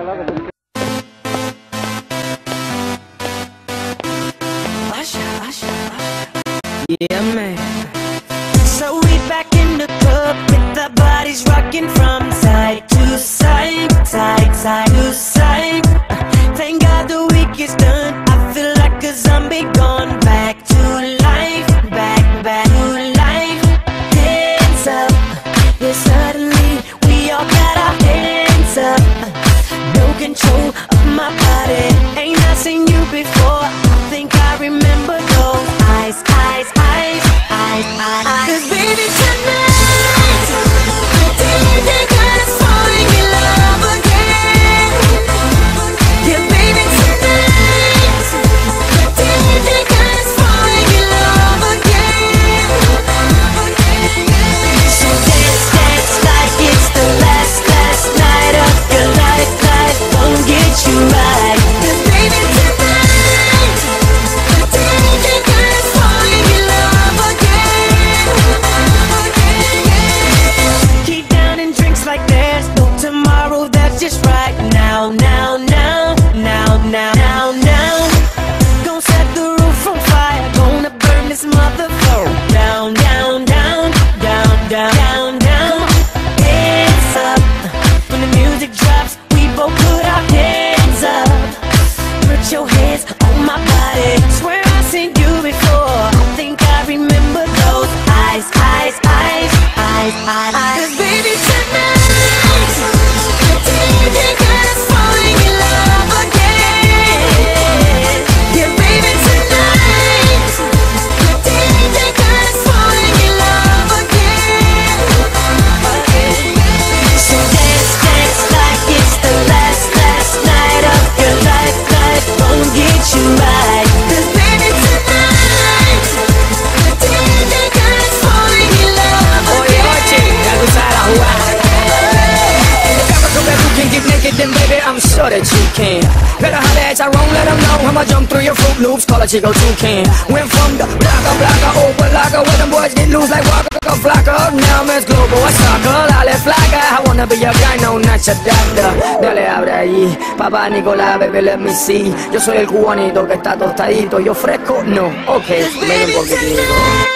Yeah, man. So we back in the club with our bodies rocking from side to side, side to side. Thank God the week is done. I feel like a zombie gone back to life, back to life. Hands up, yeah, suddenly we all got our hands up. No control of my body. Ain't I seen you before? I think I remember those eyes. 'Cause baby tonight, the DJ got us falling in love again. Yeah, baby tonight, the DJ got us falling in love again. So dance like it's the last night of your life. Life won't get you right. 'Cause baby tonight, the DJ got us falling in love again. Keep down and drinks like there's no tomorrow. That's just right now. Gonna set the roof on fire. Gonna burn this motherfucker down. Hands up. When the music drops, we both put our hands up. Put your hands on my body. Swear I've seen you before. I think I remember those eyes. 'Cause baby tonight, the DJ got us falling in love again. Yeah, baby tonight, the DJ got us falling in love again. So dance like it's the last night of your life. Life won't get you right. 'Cause baby tonight, the DJ got us falling in love again. Get naked and baby, I'm sure that you can. Better holler at Tyrone, let them know I'ma jump through your Fruit Loops, call a Chico Toucan. Went from the blocker, over locker, where them boys get loose like Waka Flocka. Now I'm as global, a soccer, la flaca. I wanna be your guy, no, not your doctor. Dale, abre ahí, papá Nicolás, baby, let me see. Yo soy el cubanito que está tostadito, yo fresco, no, ok, ven un poquitito.